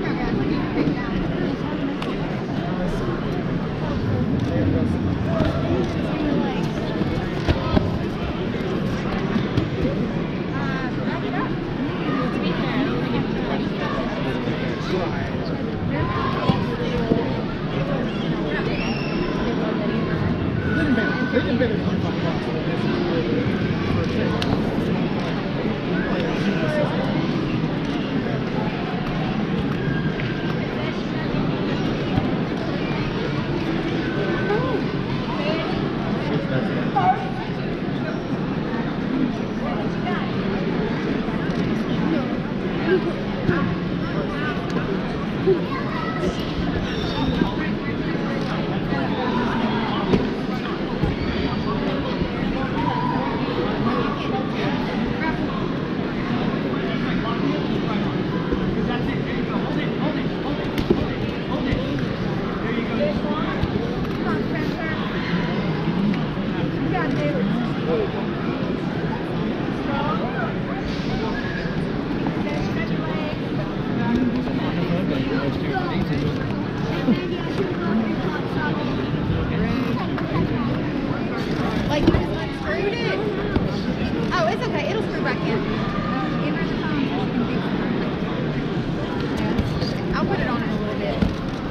Like you just unscrewed it? Oh, it's okay. It'll screw back in. I'll put it on in a little bit.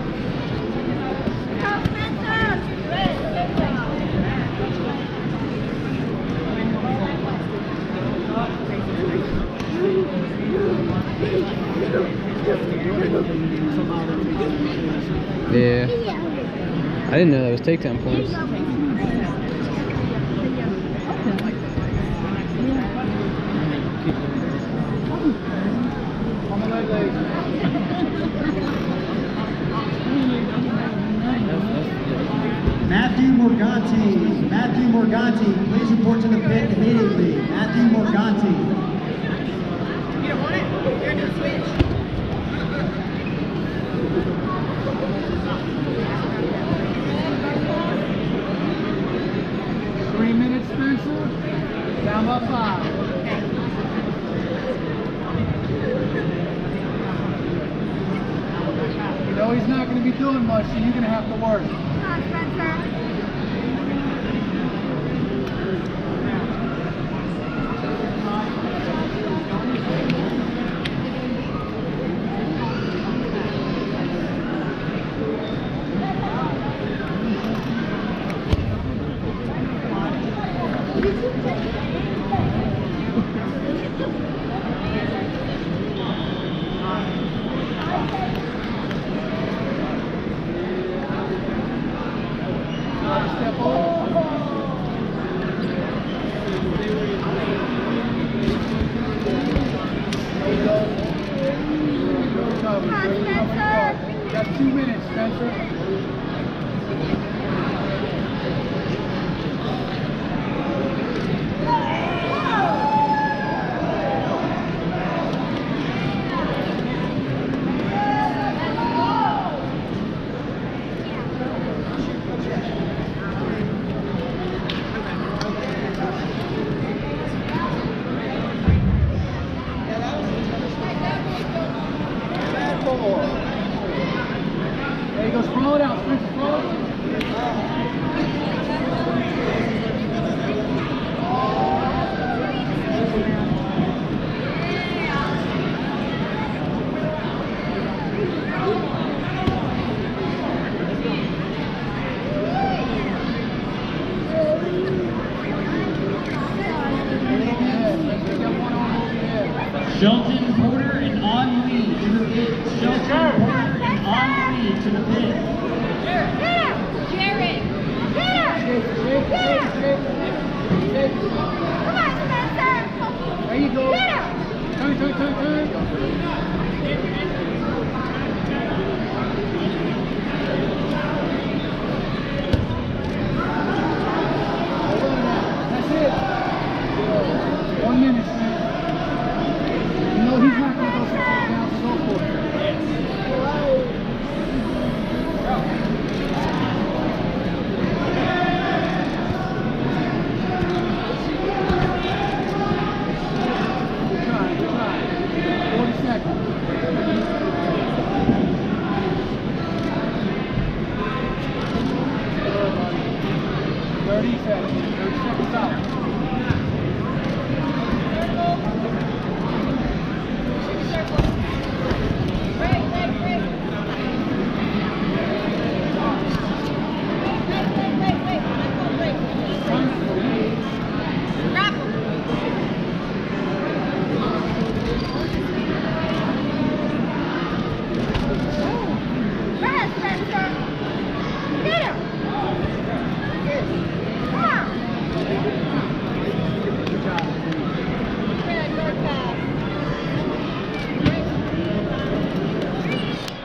Yeah. I didn't know that was takedown points. Matthew Morganti, please report to the pit immediately. Matthew Morganti. You don't want it? You're going to switch. 3 minutes, Spencer. Down by 5. You know he's not going to be doing much, so you're going to have to work. Come on, Spencer. Step over. Come on, Spencer. Got 2 minutes, Spencer. There you go, sprawl it out, Spencer, sprawl it. Shelton Porter and Henri to the pit. Shelton Porter and Henri to the pit. Jared. Come on, Spencer. There you go. Get him. Turn.